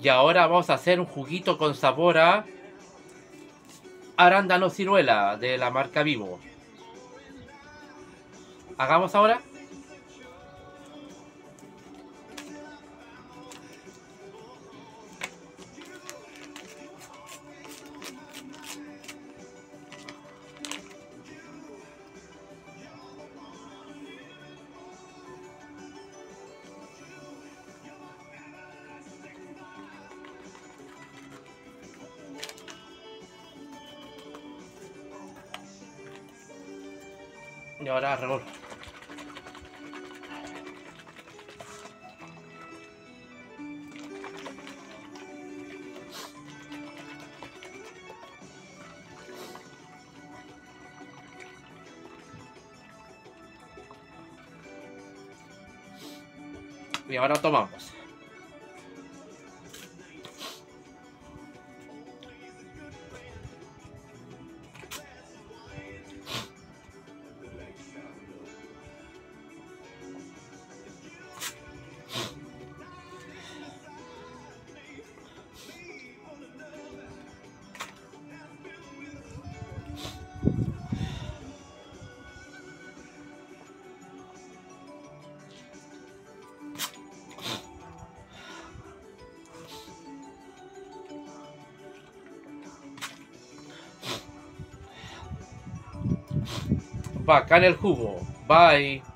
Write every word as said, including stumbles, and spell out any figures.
Y ahora vamos a hacer un juguito con sabor a arándano ciruela de la marca Vivo. Hagamos ahora. Y ahora revolver. Y ahora tomamos. Bacán el jugo. Bye.